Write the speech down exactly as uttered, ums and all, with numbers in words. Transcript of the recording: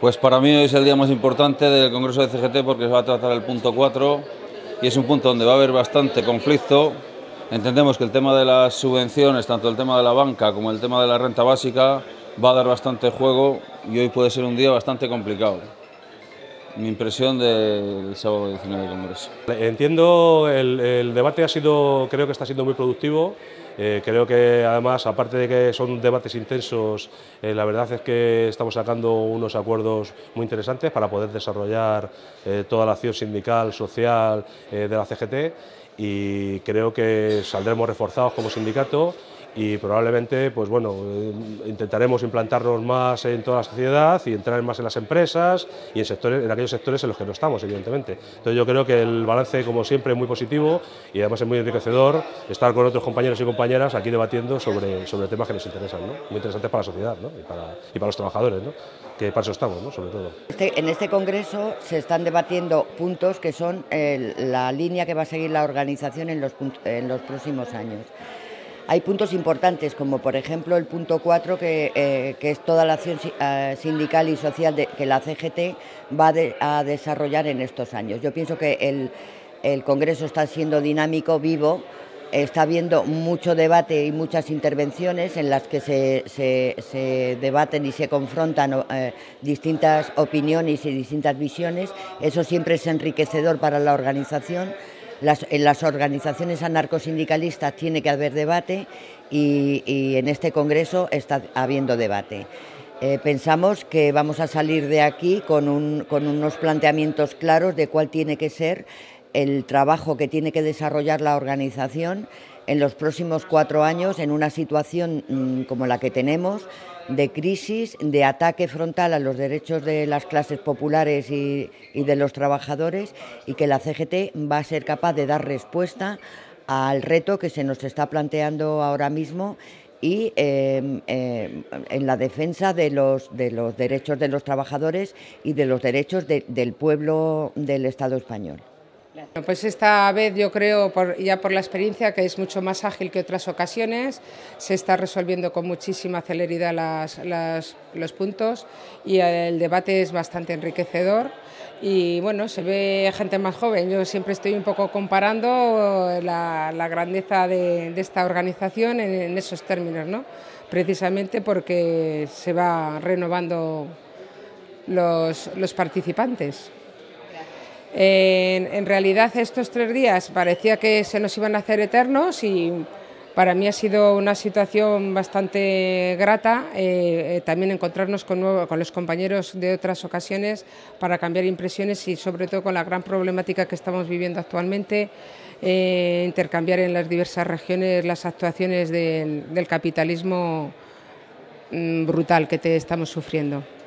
Pues para mí hoy es el día más importante del Congreso de C G T porque se va a tratar el punto cuatro y es un punto donde va a haber bastante conflicto. Entendemos que el tema de las subvenciones, tanto el tema de la banca como el tema de la renta básica, va a dar bastante juego y hoy puede ser un día bastante complicado. Mi impresión del sábado diecinueve del Congreso. Entiendo, el, el debate ha sido, creo que está siendo muy productivo. Eh, creo que además, aparte de que son debates intensos, eh, la verdad es que estamos sacando unos acuerdos muy interesantes para poder desarrollar eh, toda la acción sindical, social eh, de la C G T, y creo que saldremos reforzados como sindicato y probablemente pues bueno, eh, intentaremos implantarnos más en toda la sociedad y entrar más en las empresas y en, sectores, en aquellos sectores en los que no estamos, evidentemente. Entonces yo creo que el balance, como siempre, es muy positivo y además es muy enriquecedor estar con otros compañeros y compañeras aquí debatiendo sobre, sobre temas que nos interesan, ¿no? Muy interesantes para la sociedad, ¿no? y, para, y para los trabajadores, ¿no? Que para eso estamos, ¿no? Sobre todo. Este, en este congreso se están debatiendo puntos que son eh, la línea que va a seguir la organización en los, en los próximos años. Hay puntos importantes, como por ejemplo el punto cuatro, que, eh, que es toda la acción uh, sindical y social de, que la C G T va de, a desarrollar en estos años. Yo pienso que el, el Congreso está siendo dinámico, vivo, está habiendo mucho debate y muchas intervenciones en las que se, se, se debaten y se confrontan eh, distintas opiniones y distintas visiones. Eso siempre es enriquecedor para la organización. Las, en las organizaciones anarcosindicalistas tiene que haber debate y, y en este Congreso está habiendo debate. Eh, pensamos que vamos a salir de aquí con, un, con unos planteamientos claros de cuál tiene que ser el trabajo que tiene que desarrollar la organización en los próximos cuatro años en una situación mmm, como la que tenemos, de crisis, de ataque frontal a los derechos de las clases populares y, y de los trabajadores, y que la C G T va a ser capaz de dar respuesta al reto que se nos está planteando ahora mismo y eh, eh, en la defensa de los, de los derechos de los trabajadores y de los derechos de, del pueblo del Estado español. Bueno, pues esta vez yo creo, por, ya por la experiencia, que es mucho más ágil que otras ocasiones, se está resolviendo con muchísima celeridad las, las, los puntos y el debate es bastante enriquecedor y bueno, se ve gente más joven. Yo siempre estoy un poco comparando la, la grandeza de, de esta organización en, en esos términos, ¿no? Precisamente porque se va renovando los, los participantes. En, en realidad estos tres días parecía que se nos iban a hacer eternos y para mí ha sido una situación bastante grata eh, eh, también encontrarnos con, nuevo, con los compañeros de otras ocasiones para cambiar impresiones y sobre todo con la gran problemática que estamos viviendo actualmente, eh, intercambiar en las diversas regiones las actuaciones del, del capitalismo mmm, brutal que te estamos sufriendo.